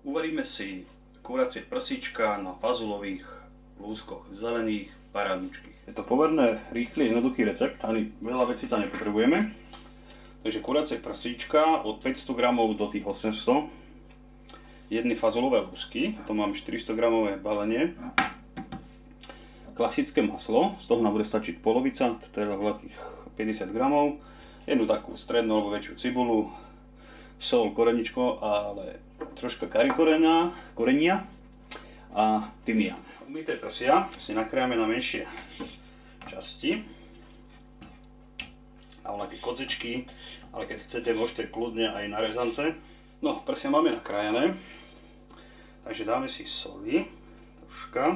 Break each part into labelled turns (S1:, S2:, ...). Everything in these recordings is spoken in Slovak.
S1: Uvaríme si kuracie prsíčka na fazulových lúskoch, zelených, parádničkých. Je to pomerne rýchly, jednoduchý recept, ani veľa vecí tam nepotrebujeme. Takže kuracie prsíčka od 500 g do tých 800. Jedny fazulové lúsky, to mám 400 g balenie. Klasické maslo, z toho nám bude stačiť polovica, teda veľkých 50 g. Jednu takú strednú alebo väčšiu cibulu, sol, koreničko, ale troška kari korenia a tymián. Umyté prsia si nakrájame na menšie časti, na také kozičky, ale keď chcete, môžete kľudne aj na rezance. No, prsia máme nakrájané, takže dáme si soli, troška,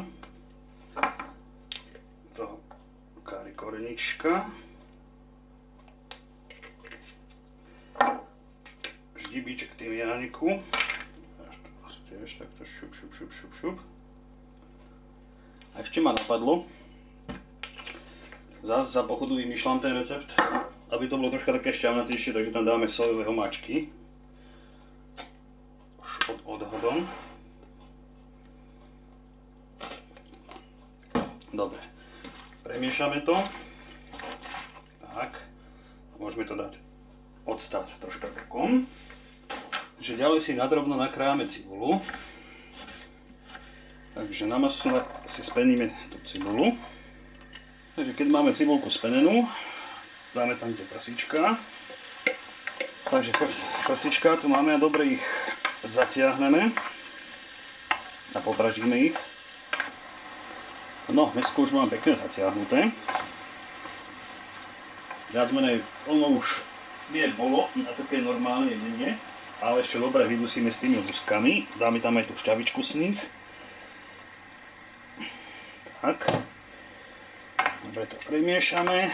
S1: toho kari korenička, ždibíček tymiániku, tiež takto šup. A ešte ma napadlo, zase za pochodu vymýšľam ten recept, aby to bolo troška také šťavnatejšie, takže tam dáme sojové omáčky. Už odhodom. Dobre, premiešame to. Tak, môžeme to dať odstať troška krkom. Takže ďalej si nadrobno nakrájame cibulu. Takže na masle si speníme tú cibulu. Takže keď máme cibulku spenenú, dáme tam tie prsíčka. Takže prsíčka tu máme a dobre ich zatiahneme a popražíme ich. No, dneska už mám pekne zatiahnuté. Viac menej ono už nie bolo na také normálne jedenie, ale ešte dobre vydusíme s tými lúskami. Dáme tam aj tú šťavičku z nich. Tak. Dobre to premiešame.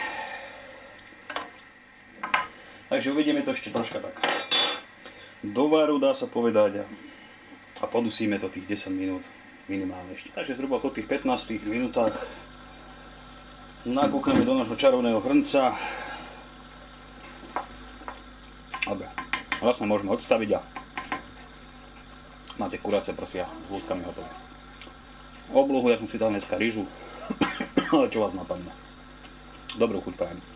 S1: Takže uvedieme to ešte troška tak do varu, dá sa povedať. A podusíme to tých 10 minút minimálne ešte. Takže zhruba po tých 15 minútach nakúkneme do nášho čarovného hrnca. Dobre. Vlastne môžeme odstaviť a máte kuracie prsia s lúskami hotové. Oblohu ja som si dal dneska rýžu, ale čo vás napadne. Dobrú chuť prajem.